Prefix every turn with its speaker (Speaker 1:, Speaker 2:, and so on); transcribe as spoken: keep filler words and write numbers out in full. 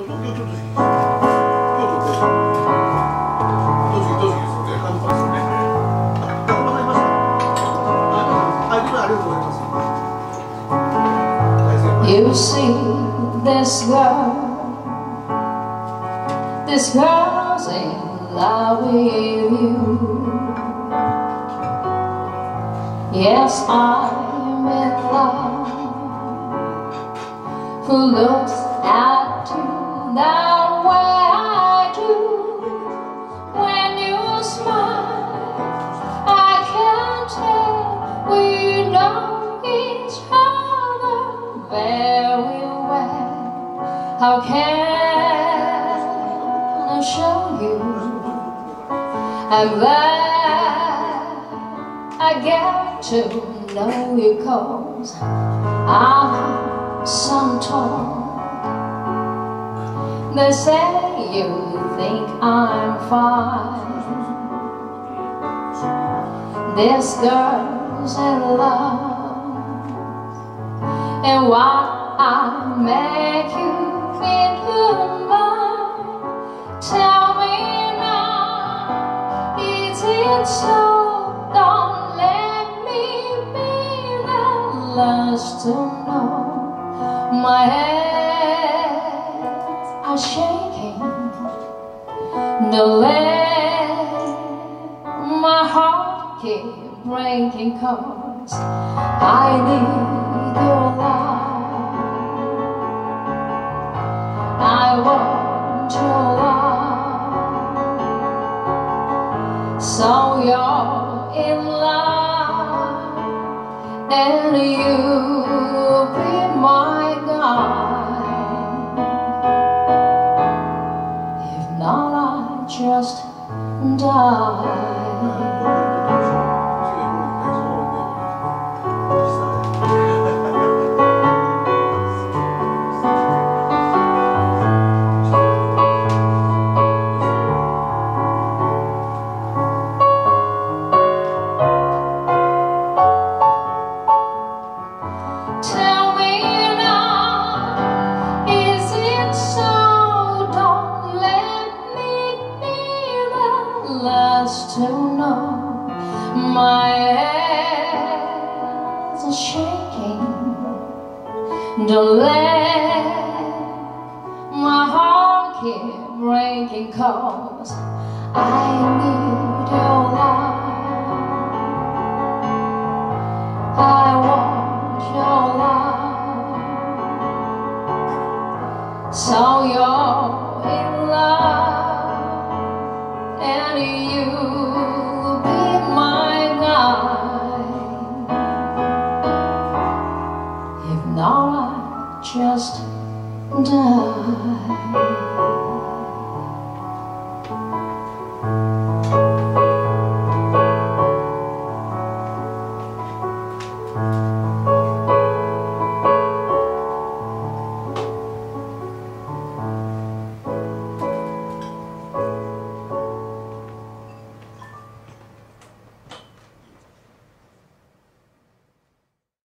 Speaker 1: You see this girl, this girl's in love with you. Yes, I'm in love. Who looks at you that way I do? When you smile, I can tell we know each other very well. How can I show you? I'm glad I get to know you, 'cause I'm some torn. They say you think I'm fine. This girl's in love, and why I make you feel mine? Tell me now, is it so? Don't let me be the last to know. My hands are shaking. Don't let my heart keep breaking, 'cause I need your love. I want your love. So you're in love, and you be my guide. If not, I just die. To know my hands are shaking. Don't let my heart keep breaking, 'cause I need your love. I want your love. So you're in love, and you be my guide. If not, I just die.